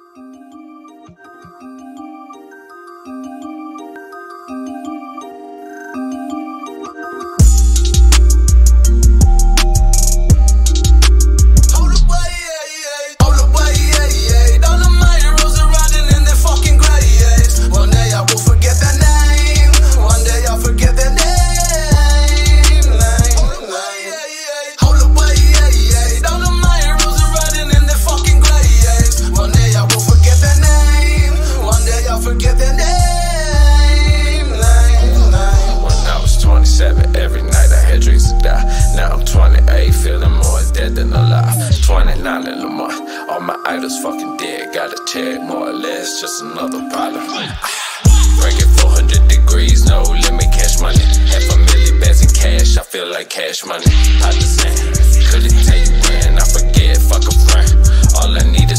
Every night I had dreams to die. Now I'm 28, feeling more dead than alive. 29 in Lamar, all my idols fucking dead. Got a check, more or less, just another problem. Breaking 400 degrees, no limit, cash money. $500,000 bands in cash, I feel like cash money. I just saying, couldn't tell you when, I forget, fuck a friend. All I need is